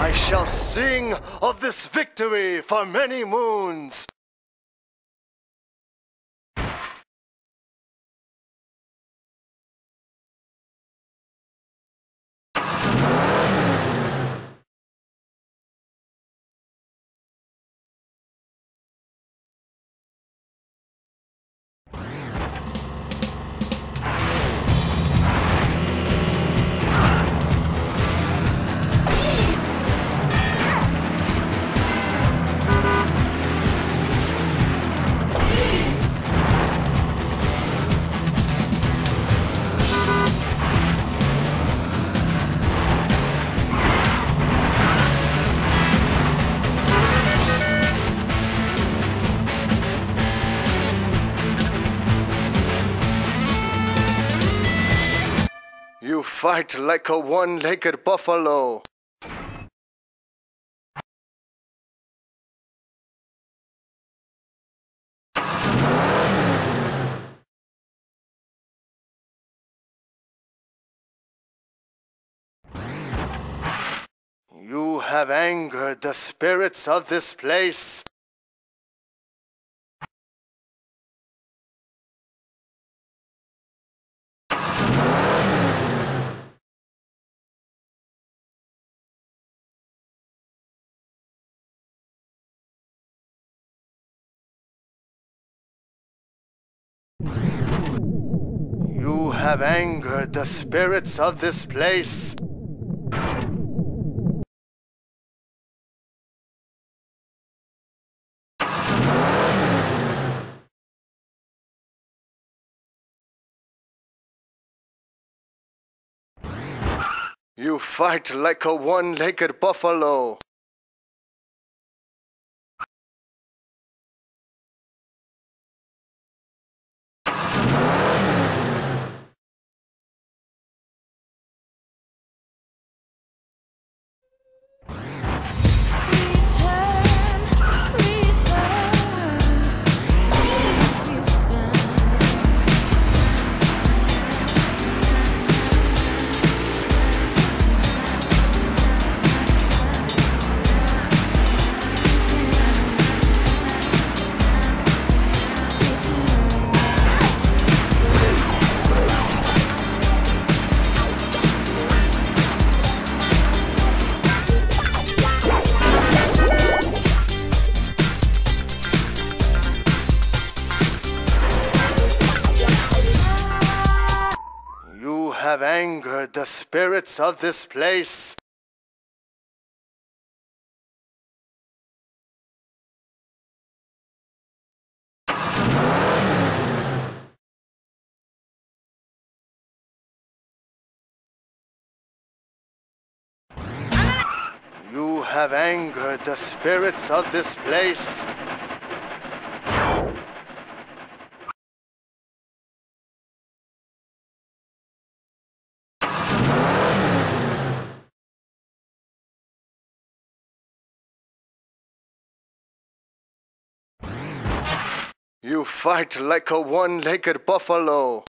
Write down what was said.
I shall sing of this victory for many moons. You fight like a one-legged buffalo. You have angered the spirits of this place. You have angered the spirits of this place. You fight like a one-legged buffalo. You have angered the spirits of this place. You have angered the spirits of this place. You fight like a one-legged buffalo.